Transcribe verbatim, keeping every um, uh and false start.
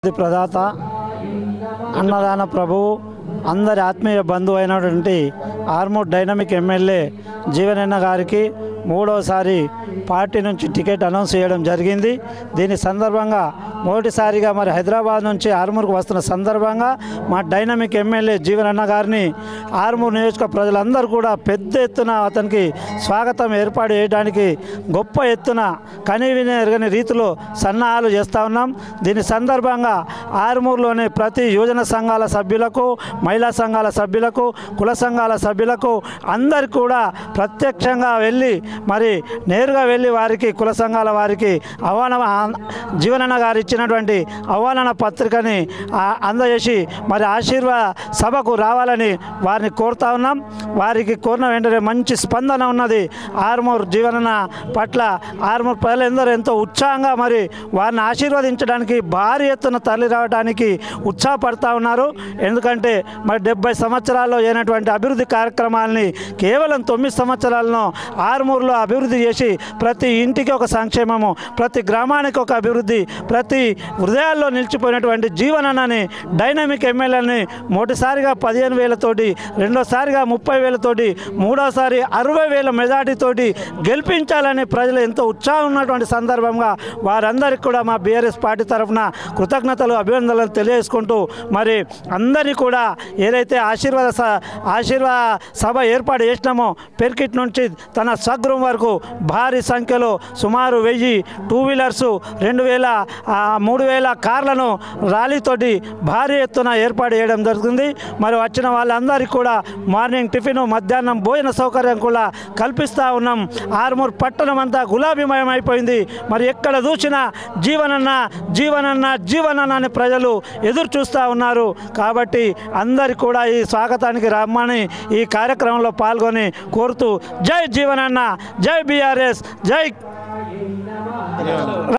ప్రదాత అన్నదాన ప్రభువు అందరి ఆత్మీయ బంధువు అయినటువంటి ఆర్మూర్ డైనమిక్ ఎమ్మెల్యే జీవనన్న గారికి మూడోసారి పార్టీ నుంచి టికెట్ అనౌన్స్ చేయడం జరిగింది। దీని సందర్భంగా మొదటిసారిగా మరి హైదరాబాద్ నుంచి ఆర్మూర్కు వస్తున్న సందర్భంగా మా డైనమిక్ ఎమ్మెల్యే జీవనన్న గారిని ఆర్మూర్ నియోజక ప్రజలందరూ కూడా పెద్ద ఎత్తున అతనికి స్వాగతం ఏర్పాటు చేయడానికి గొప్ప ఎత్తున కనీవిని ఎరగని రీతిలో సన్నాహాలు చేస్తూ ఉన్నాం। దీని సందర్భంగా ఆర్మూర్లోని ప్రతి యువజన సంఘాల సభ్యులకు, మహిళా సంఘాల సభ్యులకు, కుల సంఘాల సభ్యులకు అందరికీ కూడా ప్రత్యక్షంగా వెళ్ళి మరి నేరుగా వెళ్ళి వారికి కుల సంఘాల వారికి ఆహ్వాన జీవనన్న గారు ఇచ్చినటువంటి ఆహ్వాన పత్రికని అందజేసి మరి ఆశీర్వాద సభకు రావాలని వారిని కోరుతా ఉన్నాం। వారికి కోరిన వెంటనే మంచి స్పందన ఉన్నది। ఆర్మూర్ జీవనన్న పట్ల ఆర్మూర్ ప్రజలందరూ ఎంతో ఉత్సాహంగా మరి వారిని ఆశీర్వదించడానికి భారీ ఎత్తున తరలి రావడానికి ఉత్సాహపడతా ఉన్నారు। ఎందుకంటే మరి డెబ్బై సంవత్సరాల్లో అయినటువంటి అభివృద్ధి కార్యక్రమాలని కేవలం తొమ్మిది సంవత్సరాలను ఆర్మూర్లో అభివృద్ధి చేసి ప్రతి ఇంటికి ఒక సంక్షేమము, ప్రతి గ్రామానికి ఒక అభివృద్ధి, ప్రతి హృదయాల్లో నిలిచిపోయినటువంటి జీవనన్నని డైనమిక్ ఎమ్మెల్యేని మొదటిసారిగా పదిహేను వేలతోటి, రెండోసారిగా ముప్పై వేలతోటి, మూడోసారి అరవై వేల మెజార్టీతోటి గెలిపించాలని ప్రజలు ఎంతో ఉత్సాహం ఉన్నటువంటి సందర్భంగా వారందరికీ కూడా మా బీఆర్ఎస్ పార్టీ తరఫున కృతజ్ఞతలు, అభినందనలు తెలియజేసుకుంటూ మరి అందరినీ కూడా ఏదైతే ఆశీర్వాద ఆశీర్వాద సభ ఏర్పాటు చేసినామో పెర్కిట్ నుంచి తన స్వగృహం వరకు భారీ సంఖ్యలో సుమారు వెయ్యి టూ వీలర్సు, రెండు వేల మూడు వేల కార్లను ర్యాలీతోటి భారీ ఎత్తున ఏర్పాటు చేయడం జరుగుతుంది। మరి వచ్చిన వాళ్ళందరికీ కూడా మార్నింగ్ టిఫిన్, మధ్యాహ్నం భోజన సౌకర్యం కూడా కల్పిస్తూ ఉన్నాం। ఆర్మూర్ పట్టణం అంతా గులాబీమయం అయిపోయింది। మరి ఎక్కడ చూసినా జీవనన్న జీవనన్న జీవనన్న అని ప్రజలు ఎదురు చూస్తూ ఉన్నారు। కాబట్టి అందరికీ కూడా ఈ స్వాగతానికి రమ్మని ఈ కార్యక్రమంలో పాల్గొని కోరుతూ జై జీవనన్న, జై బీఆర్ఎస్, జై